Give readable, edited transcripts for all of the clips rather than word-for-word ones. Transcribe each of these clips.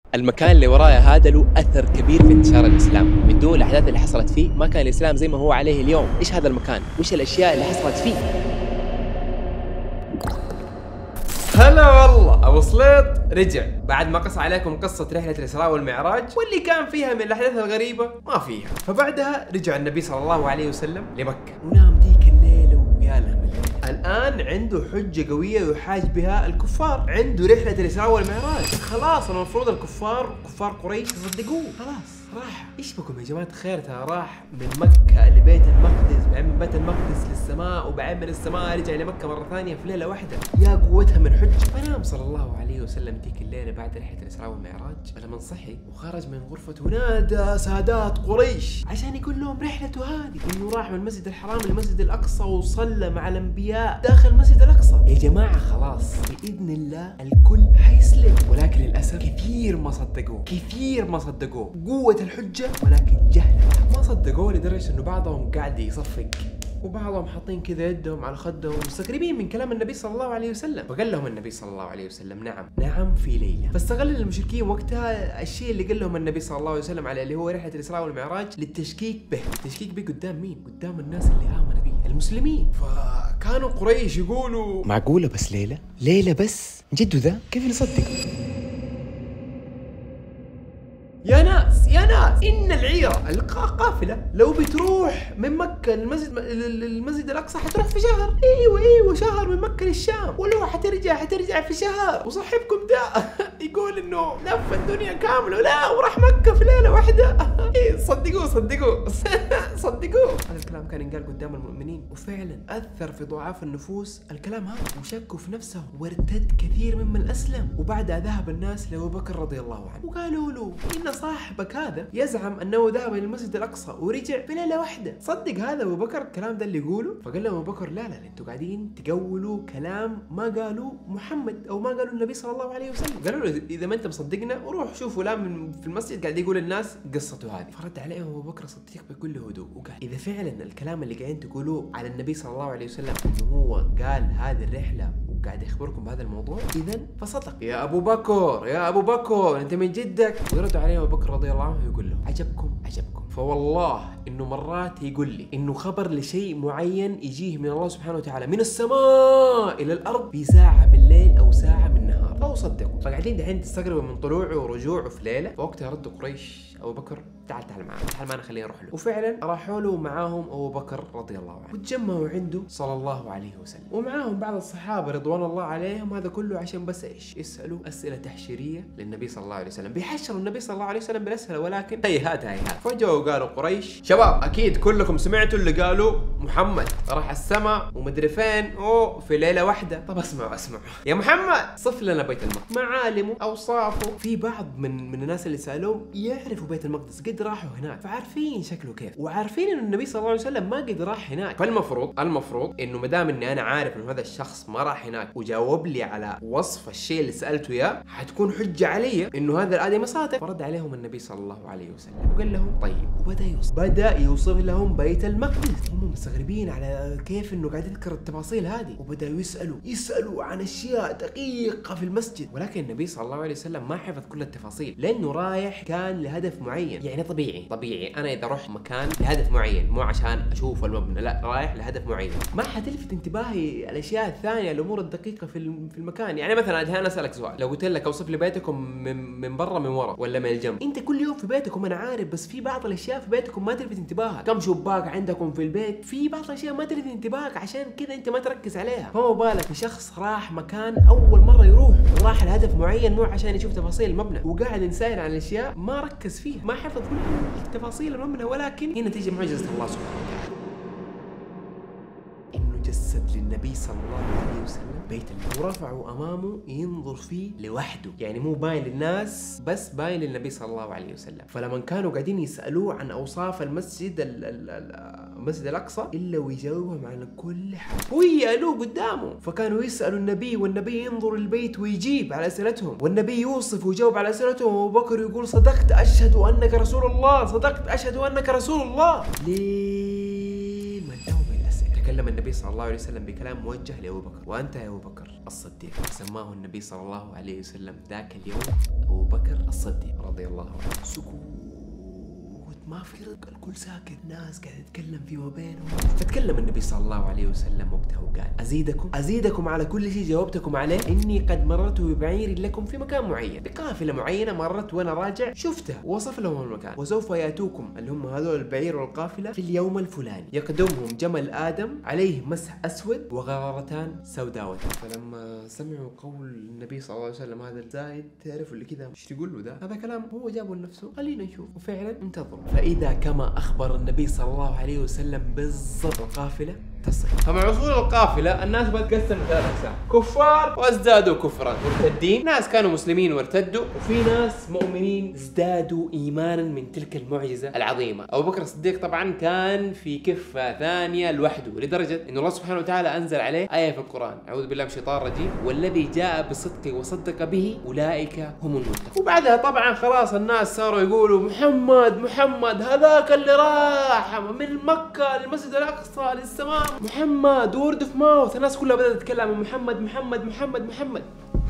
المكان اللي ورايا هذا له أثر كبير في انتشار الإسلام. من دون الأحداث اللي حصلت فيه ما كان الإسلام زي ما هو عليه اليوم. إيش هذا المكان؟ وإيش الأشياء اللي حصلت فيه؟ هلا والله، أبو سليط رجع بعد ما قص عليكم قصة رحلة الإسراء والمعراج واللي كان فيها من الأحداث الغريبة ما فيها. فبعدها رجع النبي صلى الله عليه وسلم لمكة ونام ديك الليلة ويا له من الآن عنده حجة قوية يحاج بها الكفار. عنده رحلة الإسراء والمعراج، خلاص المفروض الكفار كفار قريش يصدقوه. خلاص راح. ايش بكم يا جماعة الخير؟ ترى راح من مكة لبيت المقدس، بعدين من بيت المقدس للسماء، وبعدين من السماء رجع لمكة مرة ثانية في ليلة واحدة. يا قوتها من حجة. فنام صلى الله عليه وسلم ديك الليلة بعد رحلة الإسراء والمعراج. فلما صحي وخرج من غرفته نادى سادات قريش عشان يقول لهم رحلته هذه، انه راح من المسجد الحرام للمسجد الأقصى وصلى مع الأنبياء داخل المسجد الأقصى. يا جماعة خلاص بإذن الله الكل حيسلم، ولكن للأسف كثير ما صدقوه. قوة الحجة ولكن جهل ما صدقوه، لدرجة انه بعضهم قاعد يصفق وبعضهم حاطين كذا يدهم على خدهم مستغربين من كلام النبي صلى الله عليه وسلم. فقال لهم النبي صلى الله عليه وسلم نعم في ليلة. فاستغل المشركين وقتها الشيء اللي قال لهم النبي صلى الله عليه وسلم عليه اللي هو رحلة الإسراء والمعراج للتشكيك به. التشكيك به قدام مين؟ قدام الناس اللي آمنوا به، المسلمين. فكانوا قريش يقولوا معقولة بس ليلة بس؟ جد ذا؟ كيف نصدق؟ يا ناس إن العيرة القافلة لو بتروح من مكة للمسجد الأقصى حتروح في شهر. ايوه شهر من مكة للشام، ولو حترجع في شهر. وصاحبكم ده يقول انه لف الدنيا كاملة لا وراح مكة في ليلة واحدة. صدقوه. هذا الكلام كان ينقال قدام المؤمنين، وفعلا أثر في ضعاف النفوس الكلام هذا، وشكوا في نفسهم وارتد كثير ممن أسلم. وبعدها ذهب الناس لأبو بكر رضي الله عنه وقالوا له إن صاحبك هذا يزعم أنه ذهب إلى المسجد الأقصى ورجع في ليلة واحدة، صدق هذا أبو بكر الكلام ده اللي يقوله؟ فقال لهم أبو بكر لا أنتوا قاعدين تقولوا كلام ما قالوا محمد أو ما قالوا النبي صلى الله عليه وسلم. قالوا له إذا ما أنت مصدقنا وروح شوف فلان في المسجد قاعد يقول الناس قصته هذه. فرد عليهم أبو بكر الصديق بكل هدوء وقال إذا فعلا الكلام اللي قاعدين تقولوه على النبي صلى الله عليه وسلم إنه هو قال هذه الرحلة وقاعد يخبركم بهذا الموضوع إذن فصدق. يا أبو بكر أنت من جدك؟ ويرد عليه أبو بكر رضي الله عنه ويقول له عجبكم فوالله إنه مرات يقول لي إنه خبر لشيء معين يجيه من الله سبحانه وتعالى من السماء إلى الأرض في ساعة من الليل أو ساعة من النهار فهو صدقوا. فقاعدين دحين تستغربوا من طلوعه ورجوعه في ليلة. فوقتها رد قريش أبو بكر تعال معنا خلينا نروح له. وفعلا راحوا له معاهم أبو بكر رضي الله عنه وتجمعوا عنده صلى الله عليه وسلم، ومعاهم بعض الصحابة رضوان الله عليهم. هذا كله عشان بس إيش؟ يسألوا أسئلة تحشيرية للنبي صلى الله عليه وسلم، بيحشروا النبي صلى الله عليه وسلم بالأسئلة. ولكن هيهات فجأة وقالوا قريش شباب أكيد كلكم سمعتوا اللي قالوا محمد راح السماء ومدري فين في ليلة واحدة. طب اسمعوا يا محمد صف لنا بيت المقدس، معالمه أوصافه. في بعض من الناس اللي سألوه يعرفوا بيت المقدس، قد راحوا هناك فعارفين شكله كيف، وعارفين انه النبي صلى الله عليه وسلم ما قد راح هناك. فالمفروض انه ما دام اني انا عارف انه هذا الشخص ما راح هناك وجاوب لي على وصف الشيء اللي سالته اياه حتكون حجه علي انه هذا الادمي صادق. فرد عليهم النبي صلى الله عليه وسلم وقال لهم طيب، وبدا يوصف لهم بيت المقدس. هم مستغربين على كيف انه قاعد يذكر التفاصيل هذه، وبداوا يسالوا عن اشياء دقيقه في المسجد. ولكن النبي صلى الله عليه وسلم ما حفظ كل التفاصيل لانه رايح كان لهدف معين. يعني طبيعي انا اذا رحت مكان لهدف معين مو عشان اشوف المبنى، لا رايح لهدف معين ما حتلفت انتباهي الاشياء الثانيه الامور الدقيقه في المكان. يعني مثلا الحين اسالك سؤال، لو قلت لك اوصف لي بيتكم من برا من ورا ولا من الجنب، انت كل يوم في بيتكم انا عارف، بس في بعض الاشياء في بيتكم ما تلفت انتباهك. كم شباك عندكم في البيت، في بعض الاشياء ما تلفت انتباهك عشان كذا انت ما تركز عليها. فما بالك في شخص راح مكان اول مره يروح وراح لهدف معين مو عشان يشوف تفاصيل المبنى، وقاعد ينسال عن الاشياء ما ركز فيه، ما حفظ كل تفاصيل المبنى. ولكن هنا تيجي معجزة الله سبحانه وتعالى إنه جسد للنبي صلى الله عليه وسلم بيت الله ورفعوا أمامه ينظر فيه لوحده، يعني مو باين للناس بس باين للنبي صلى الله عليه وسلم. فلما كانوا قاعدين يسألوه عن أوصاف المسجد الأقصى إلا ويجاوبهم على كل حاجة ويقالوه قدامه. فكانوا يسألوا النبي والنبي ينظر البيت ويجيب على أسئلتهم، والنبي يوصف ويجاوب على أسئلتهم، وأبو بكر يقول صدقت أشهد أنك رسول الله. ليه ما تجاوب الأسئلة؟ تكلم تكلم النبي صلى الله عليه وسلم بكلام موجه لأبو بكر: وأنت يا أبو بكر الصديق. سماه النبي صلى الله عليه وسلم ذاك اليوم أبو بكر الصديق رضي الله عنه. سكوت، ما في رق، الكل ساكت، ناس قاعدة تتكلم فيما بينهم. فتكلم النبي صلى الله عليه وسلم وقتها وقال: أزيدكم على كل شيء جاوبتكم عليه، إني قد مررت ببعير لكم في مكان معين، بقافلة معينة مرت وأنا راجع شفتها، ووصف لهم المكان، وسوف يأتوكم اللي هم هذول البعير والقافلة في اليوم الفلاني، يقدمهم جمل آدم عليه مسح أسود وغرارتان سوداوتان. فلما سمعوا قول النبي صلى الله عليه وسلم هذا الزايد، تعرفوا اللي كذا ايش تقول له ده؟ هذا كلام هو جابه لنفسه، خلينا نشوف. وفعلا انتظروا، فإذا كما أخبر النبي صلى الله عليه وسلم بالضبط القافلة تصل. فمع وصول القافلة الناس بتقسم ثلاث أقسام: كفار وازدادوا كفرا، مرتدين، ناس كانوا مسلمين وارتدوا، وفي ناس مؤمنين ازدادوا إيمانا من تلك المعجزة العظيمة. أبو بكر الصديق طبعا كان في كفة ثانية لوحده، لدرجة إنه الله سبحانه وتعالى أنزل عليه آية في القرآن: أعوذ بالله من الشيطان الرجيم، والذي جاء بالصدق وصدق به أولئك هم المتقون. وبعدها طبعا خلاص الناس صاروا يقولوا: محمد هذاك اللي راح من مكة للمسجد الأقصى للسماء، محمد وورد اوف ماوث. الناس كلها بدأت تتكلم عن محمد.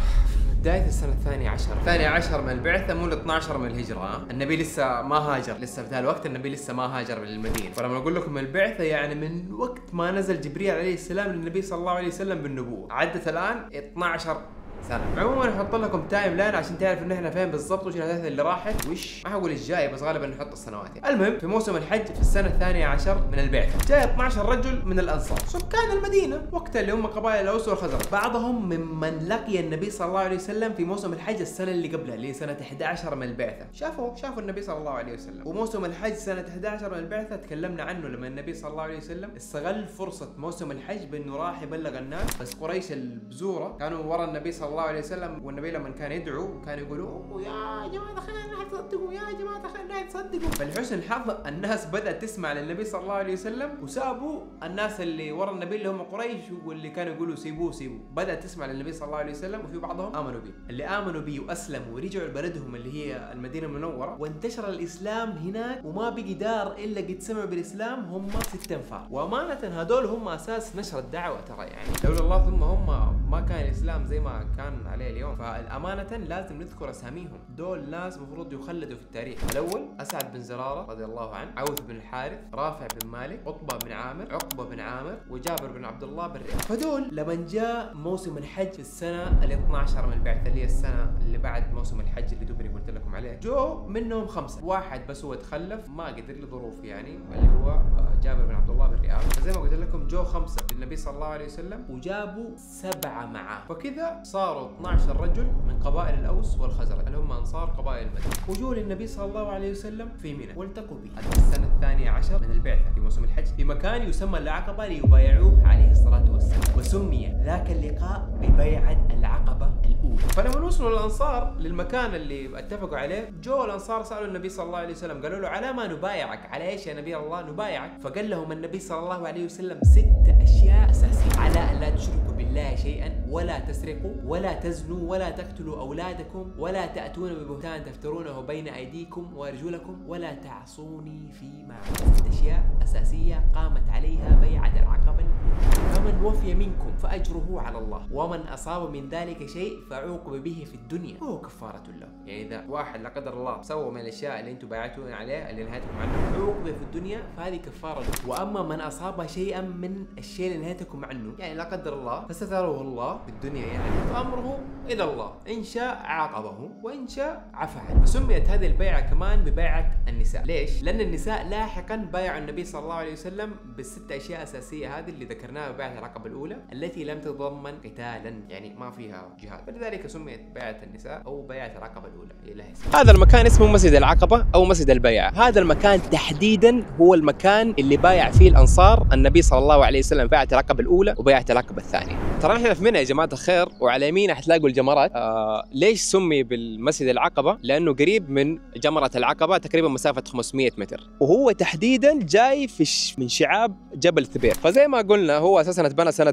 بداية السنة الثانية عشر من البعثة، مو 12 من الهجرة. النبي لسه ما هاجر، لسه في ذا الوقت النبي لسه ما هاجر من المدينة. فلما أقول لكم البعثة يعني من وقت ما نزل جبريل عليه السلام للنبي صلى الله عليه وسلم بالنبوة، عدت الآن 12 سنة. عموما نحط لكم تايم لاين عشان تعرف ان احنا فين بالضبط، وش الاحداث اللي راحت، وش ما حقول الجاي، بس غالبا نحط السنوات يعني. المهم في موسم الحج في السنة 12 من البعثة، جاء 12 رجل من الانصار سكان المدينة وقتها، اللي هم قبائل الاوس والخزرج، بعضهم ممن لقي النبي صلى الله عليه وسلم في موسم الحج السنة اللي قبلها اللي هي سنة 11 من البعثة. شافوا النبي صلى الله عليه وسلم. وموسم الحج سنة 11 من البعثة تكلمنا عنه لما النبي صلى الله عليه وسلم استغل فرصة موسم الحج بانه راح يبلغ الناس، بس قريش البزورة كانوا ورا النبي صلى الله عليه وسلم، والنبي لما كان يدعو كانوا يقولوا: يا جماعة خلينا تصدقوا، يا جماعة خلينا تصدقوا. فلحسن الحظ الناس بدأت تسمع للنبي صلى الله عليه وسلم، وسابوا الناس اللي ورا النبي اللي هم قريش واللي كانوا يقولوا سيبوه، بدأت تسمع للنبي صلى الله عليه وسلم، وفي بعضهم آمنوا به. اللي آمنوا به وأسلموا ورجعوا لبلدهم اللي هي المدينة المنورة، وانتشر الإسلام هناك، وما بقي دار إلا قد سمعوا بالإسلام هم 6 أنفار. وأمانة هذول هم أساس نشر الدعوة ترى، يعني لولا الله ثم هم ما كان الإسلام زي ما كان عليه اليوم. فالأمانة لازم نذكر أساميهم، دول ناس مفروض يخلدوا في التاريخ. الأول أسعد بن زرارة رضي الله عنه، عوف بن الحارث، رافع بن مالك، عطبة بن عامر، عقبة بن عامر، وجابر بن عبد الله بن رياح. فدول لما جاء موسم الحج في السنة 12 من البعثة اللي هي السنة اللي بعد موسم الحج اللي دوبني قلت لكم عليه، جو منهم 5، واحد بس هو تخلف ما قدر لظروف يعني، اللي هو جابر بن عبد الله بن رياح. فزي ما قلت لكم جو 5 للنبي صلى الله عليه وسلم، وجابوا 7 معاه، فكذا صاروا 12 رجل من قبائل الأوس والخزرج اللي هم أنصار قبائل المدينة. وجوا للنبي صلى الله عليه وسلم في منى والتقوا به. هذه السنة 12 من البعثة في موسم الحج، في مكان يسمى العقبة ليبايعوه عليه الصلاة والسلام، وسمي ذاك اللقاء ببيعة العقبة الأولى. فلما وصلوا الأنصار للمكان اللي اتفقوا عليه، جو الأنصار سألوا النبي صلى الله عليه وسلم، قالوا له: على ما نبايعك؟ على ايش يا نبي الله نبايعك؟ فقال لهم النبي صلى الله عليه وسلم 6 أشياء أساسية: على أن لا تشركوا بالله شيئا، ولا تسرقوا، ولا تزنوا، ولا تقتلوا أولادكم، ولا تأتون ببهتان تفترونه بين أيديكم وأرجلكم، ولا تعصوني في معروف. 6 أشياء أساسية قامت عليها بيعة العقبة. فمن وفي منكم فأجره على الله، ومن أصاب من ذلك شيء فعوقب به في الدنيا وهو كفارة له. يعني إذا واحد لا قدر الله سوى من الأشياء اللي أنتم بايعتون عليه اللي نهيتكم عنه، عوقب في الدنيا، فهذه كفارة له. وأما من أصاب شيئا من الشيء اللي نهيتكم عنه، يعني لا قدر الله فستره الله في الدنيا، يعني فأمره إلى الله، إن شاء عاقبه وإن شاء عفى عنه. فسميت هذه البيعة كمان ببيعة النساء. ليش؟ لأن النساء لاحقا بايعوا النبي صلى الله عليه وسلم ب6 أشياء أساسية هذه اللي ذكرناها ببيعة العقبة الأولى، التي لم تتضمن قتالا، يعني ما فيها جهاد، فلذلك سميت بيعة النساء أو بيعة العقبة الأولى. هذا المكان اسمه مسجد العقبة أو مسجد البيعة. هذا المكان تحديدا هو المكان اللي بايع فيه الأنصار النبي صلى الله عليه وسلم بيعة العقبة الأولى وبيعة العقبة الثانية. ترى احنا في منى يا جماعة الخير، وعلى يمين حتلاقوا الجمرات. ليش سمي بالمسجد العقبة؟ لأنه قريب من جمرة العقبة، تقريبا مسافة 500 متر، وهو تحديدا جاي من شعاب جبل ثبير. فزي ما قلنا هو أساسا اتبنى سنة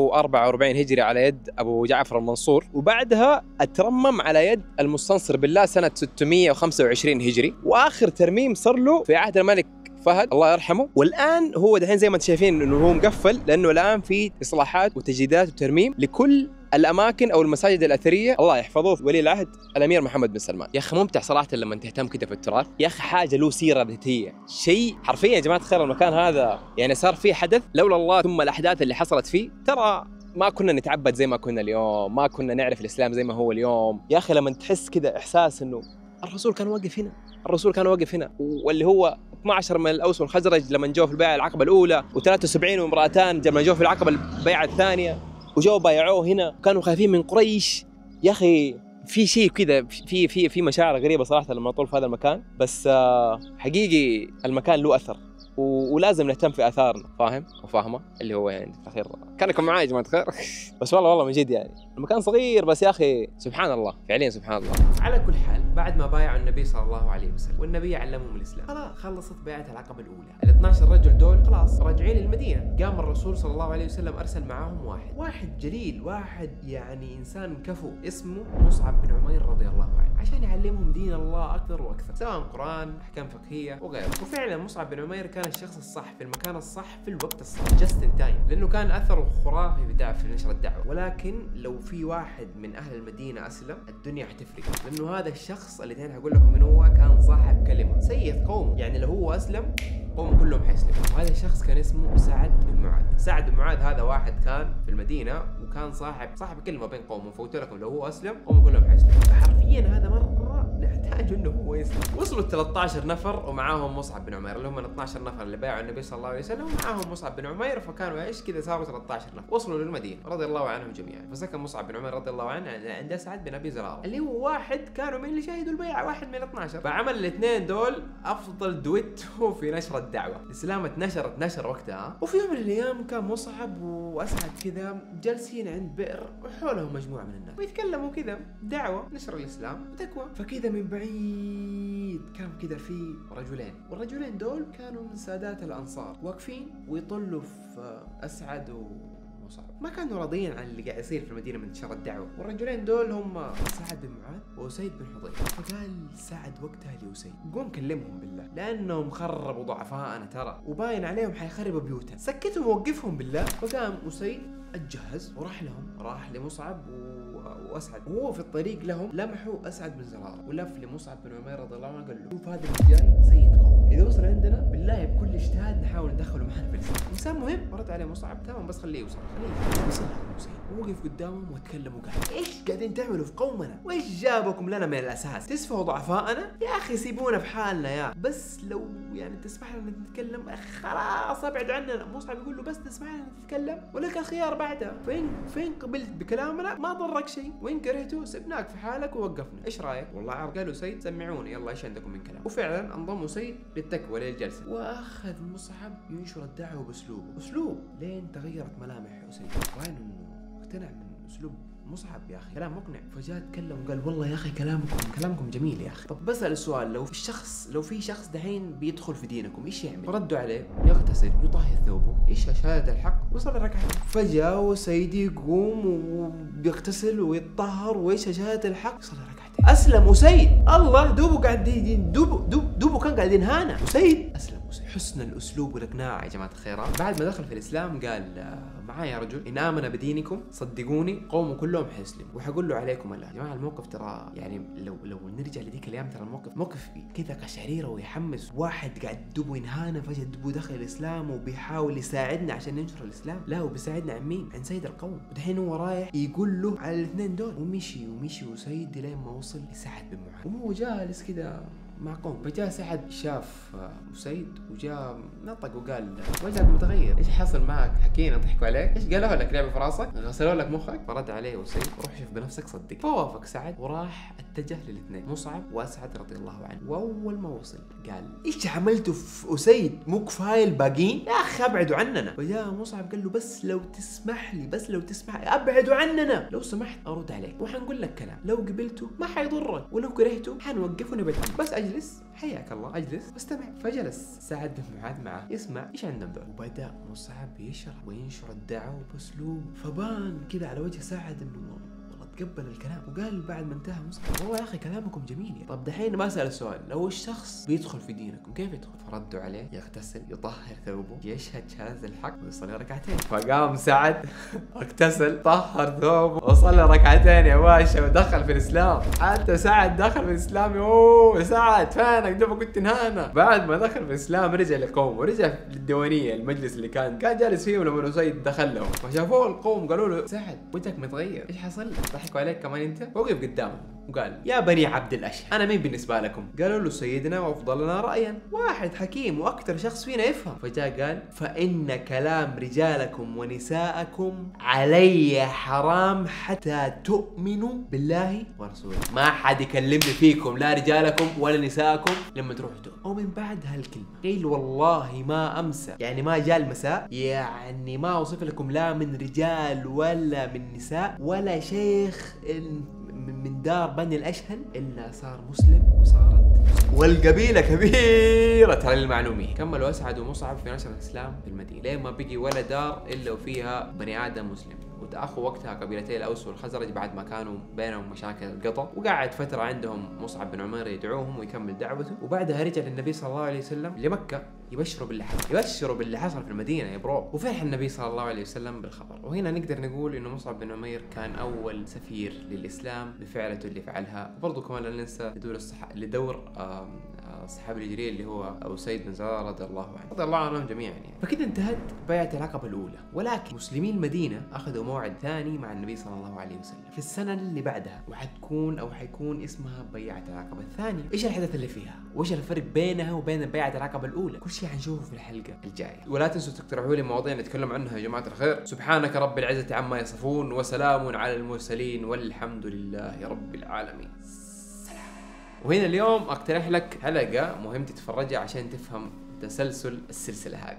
144 هجري على يد أبو جعفر المنصور، وبعدها اترمم على يد المستنصر بالله سنة 625 هجري، وآخر ترميم صار له في عهد الملك فهد الله يرحمه، والان هو دحين زي ما انتم شايفين انه هو مقفل، لانه الان في اصلاحات وتجديدات وترميم لكل الاماكن او المساجد الاثريه. الله يحفظه ولي العهد الامير محمد بن سلمان. يا اخي ممتع صراحه لما تهتم كده في التراث، يا اخي حاجه له سيره ذاتيه، شيء حرفيا يا جماعه الخير. المكان هذا يعني صار فيه حدث لولا الله ثم الاحداث اللي حصلت فيه، ترى ما كنا نتعبد زي ما كنا اليوم، ما كنا نعرف الاسلام زي ما هو اليوم. يا اخي لما تحس كده احساس انه الرسول كان واقف هنا، الرسول كان واقف هنا، واللي هو 12 من الاوس والخزرج لما جو في البيعه العقبه الاولى، و73 وامراتان لما جو في العقبه البيعه الثانيه، وجو بايعوه هنا وكانوا خايفين من قريش. يا اخي في شيء كذا، في مشاعر غريبه صراحه لما نطول في هذا المكان، بس حقيقي المكان له اثر ولازم نهتم في اثارنا، فاهم وفاهمه اللي هو يعني في الاخير. كانكم معايا يا جماعه الخير. بس والله من جد يعني المكان صغير، بس يا اخي سبحان الله فعليا سبحان الله. على كل حال بعد ما بايعوا النبي صلى الله عليه وسلم والنبي علمهم الاسلام، خلاص خلصت بيعه العقبه الاولى. ال 12 رجل دول خلاص راجعين للمدينه. قام الرسول صلى الله عليه وسلم ارسل معاهم واحد جليل، واحد يعني انسان كفو، اسمه مصعب بن عمير رضي الله عنه، عشان يعلمهم دين الله اكثر واكثر، سواء قران، احكام فقهيه وغيره. وفعلا مصعب بن عمير كان الشخص الصح في المكان الصح في الوقت الصح، جاست ان تايم، لانه كان اثره خرافي في نشر الدعوه. ولكن لو في واحد من اهل المدينه اسلم الدنيا حتفرق، لانه هذا الشخص اللي الحين هقول لكم من هو كان صاحب كلمه، سيد قوم، يعني لو هو اسلم قوم كلهم حيسلموا. وهذا الشخص كان اسمه سعد بن معاذ. سعد بن معاذ هذا واحد كان في المدينه وكان صاحب كلمه بين قومه، فقلت لكم لو هو اسلم قوم كلهم حيسلموا. فحرفيا هذا مره نحتاج انه هو يسلم. وصلوا 13 نفر ومعاهم مصعب بن عمير، اللي هم ال 12 نفر اللي بايعوا النبي صلى الله عليه وسلم، ومعاهم مصعب بن عمير، فكانوا ايش كذا صاروا 13 نفر. وصلوا للمدينه رضي الله عنهم جميعا، فسكن مصعب بن عمير رضي الله عنه عند سعد بن ابي زراره، اللي هو واحد كانوا من اللي شهدوا البيعه، واحد من ال 12. فعمل الاثنين دول افضل دويتو في نشر الدعوه. الاسلام نشر وقتها. وفي يوم من الايام كان مصعب واسعد كذا جالسين عند بئر وحولهم مجموعه من الناس ويتكلموا كذا دعوه نشر الاسلام وتقوى. فكذا من بعيد كان كذا في رجلين، والرجلين دول كانوا من سادات الانصار واقفين ويطلوا في اسعد ومصعب. ما كانوا راضيين عن اللي قاعد يصير في المدينه من نشر الدعوه. والرجلين دول هم سعد بن معاذ واسيد بن حضير. فقال سعد وقتها لاسيد قوم كلمهم بالله، لانهم خربوا ضعفاءنا ترى، وباين عليهم حيخربوا بيوتنا، سكتهم ووقفهم بالله. فقام اسيد اتجهز وراح لهم، راح لمصعب واسعد، وهو في الطريق لهم لمحوا اسعد بن زراره، ولف لمصعب بن عمير رضي الله عنه قال له شوف هذا اللي جاي سيد قوم، اذا وصل عندنا بالله بكل اجتهاد نحاول ندخله معنا في الاسلام. انسان مهم. رد عليه مصعب تمام بس خليه يوصل، وصل ووقف قدامهم وتكلم وقال ايش قاعدين تعملوا في قومنا؟ وايش جابكم لنا من الاساس؟ تسفهوا ضعفاءنا؟ يا اخي سيبونا في حالنا يا، بس لو يعني تسمح لنا نتكلم خلاص ابعد عننا. مصعب يقول له بس تسمح لنا نتكلم ولك الخيار بعدها، فين قبلت بكلامنا ما ضرك شيء، وين كرهته سبناك في حالك ووقفنا، ايش رايك؟ والله عرض. قالوا سيد سمعوني يلا ايش عندكم من كلام. وفعلا انضموا سيد للتكوى للجلسه، واخذ مصعب ينشر الدعوه باسلوب لين تغيرت ملامح سيد، وين انه اقتنع من اسلوب مصعب. يا اخي كلام مقنع. فجاء تكلم وقال والله يا اخي كلامكم جميل يا اخي. طب بسأل السؤال، لو في شخص دحين بيدخل في دينكم ايش يعمل؟ ردوا عليه يغتسل يطهر ثوبه يشهد شهادة الحق ويصلي ركعتين. فجاء وسيدي يقوم وبيغتسل ويتطهر ويشهد شهادة الحق يصلي ركعتين. اسلم وسيد. الله دوبه قاعدين دوبه كان قاعدين هانا وسيد اسلم. حسن الاسلوب والاقناع يا جماعه الخيرات. بعد ما دخل في الاسلام قال معايا رجل ان امن بدينكم صدقوني قومه كلهم حيسلم وحقول له عليكم الله. يا جماعه الموقف ترى يعني لو نرجع لذيك الايام ترى الموقف موقف كذا قشعريره ويحمس. واحد قاعد دوبه ينهانا فجاه دوبه دخل الاسلام وبيحاول يساعدنا عشان ننشر الاسلام. لا هو بيساعدنا عن مين؟ عن سيد القوم. ودحين هو رايح يقول له على الاثنين دول. ومشي وسيد لين ما وصل لسعد بن معاذ وهو جالس كذا مع قوم. فجاء سعد شاف أسيد وجاء نطق وقال وجهك متغير، ايش حصل معك؟ حكينا ضحكوا عليك؟ ايش قالوا لك؟ لعبوا في راسك؟ غسلوا لك مخك؟ فرد عليه أسيد روح شوف بنفسك صدق. فوافق سعد وراح اتجه للاثنين مصعب واسعد رضي الله عنه. واول ما وصل قال ايش عملتوا في أسيد؟ مو كفايه الباقيين؟ يا اخي ابعدوا عننا. فجاء مصعب قال له بس لو تسمح لي ابعدوا عننا لو سمحت ارد عليك وحنقول لك كلام لو قبلته ما حيضرك ولو كرهته حنوقف ونبعد عنك. بس اجلس حياك الله اجلس واستمع. فجلس سعد بن معاذ معه يسمع ايش عندهم دول. وبدا مصعب يشرح وينشر الدعوه باسلوب. فبان كذا على وجه سعد انه والله تقبل الكلام وقال بعد ما انتهى مصعب والله يا اخي كلامكم جميل يعني. طب دحين بسأل السؤال، لو الشخص بيدخل في دينكم كيف يدخل؟ فردوا عليه يغتسل يطهر ثوبه يشهد شهادة الحق ويصلي ركعتين. فقام سعد اغتسل طهر ثوبه وصلى ركعتين يا باشا ودخل في الاسلام. حتى سعد دخل في الاسلام. اوه سعد فينك دوبك كنت هنا. بعد ما دخل في الاسلام رجع لقومه ورجع للديوانيه المجلس اللي كان جالس فيه لما سيد دخل لهم. فشافوه القوم قالوا له سعد وجهك متغير ايش حصل؟ ضحكوا عليك كمان انت؟ وقف قدامهم وقال يا بني عبد الاشهر انا مين بالنسبه لكم؟ قالوا له سيدنا وافضلنا رايا، واحد حكيم واكثر شخص فينا يفهم. فجاء قال فان كلام رجالكم ونساءكم علي حرام حتى تؤمنوا بالله ورسوله. ما حد يكلمني فيكم لا رجالكم ولا نساءكم لما تروحوا تؤمنوا. ومن بعد هالكلمه قيل والله ما امسى، يعني ما جاء المساء، يعني ما اوصف لكم لا من رجال ولا من نساء ولا شيخ من دار بني الأشهل إلا صار مسلم وصارت والقبيلة كبيرة. ترى المعلومية كملوا أسعد ومصعب في نشر الإسلام في المدينة ليه ما بقي ولا دار إلا وفيها بني آدم مسلم. وتأخوا وقتها قبيلتي الأوس والخزرج بعد ما كانوا بينهم مشاكل القطع، وقعد فترة عندهم مصعب بن عمير يدعوهم ويكمل دعوته. وبعدها رجع للنبي صلى الله عليه وسلم لمكة يبشروا باللي حصل في المدينة يا برو. وفرح النبي صلى الله عليه وسلم بالخبر. وهنا نقدر نقول إنه مصعب بن عمير كان أول سفير للإسلام بفعلته اللي فعلها. وبرضه كمان لا ننسى لدور الصحابي الجليل اللي هو أبو سيد بن زرارة رضي الله عنه، رضي الله عنهم جميعا يعني. فكده انتهت بيعة العقبة الأولى. ولكن مسلمي المدينة أخذوا موعد ثاني مع النبي صلى الله عليه وسلم في السنة اللي بعدها، وحيكون اسمها بيعة العقبة الثانية. إيش الحدث اللي فيها؟ وإيش الفرق بينها وبين بيعة العقبة الأولى؟ كل شيء حنشوفه في الحلقة الجاية. ولا تنسوا تقترحوا لي مواضيع نتكلم عنها يا جماعة الخير. سبحانك رب العزة عما يصفون وسلام على المرسلين والحمد لله رب العالمين. وهنا اليوم اقترح لك حلقة مهم تتفرجها عشان تفهم تسلسل السلسلة هذه.